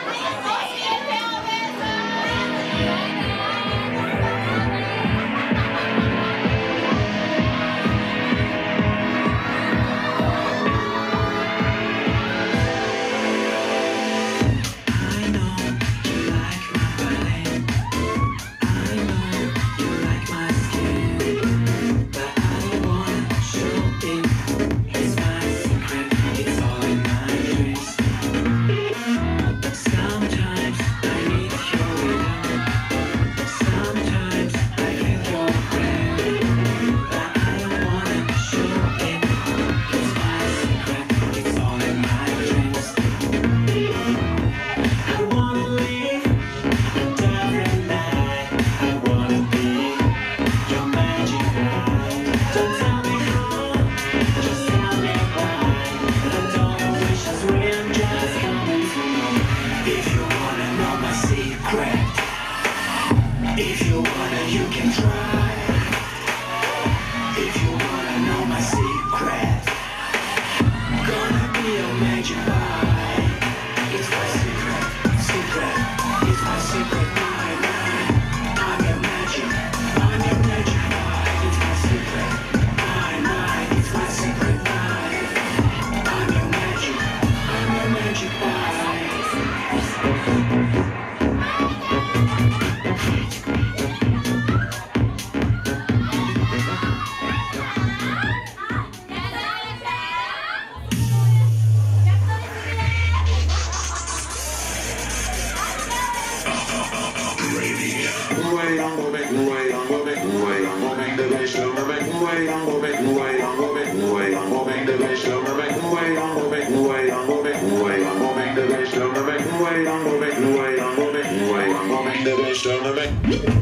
If you wanna, you can try. If you wanna know my secret, gonna be a magic pie. It's my secret, secret. It's my secret pie. I'm your magic pie. It's my secret pie. It's my secret pie. I'm your magic pie. The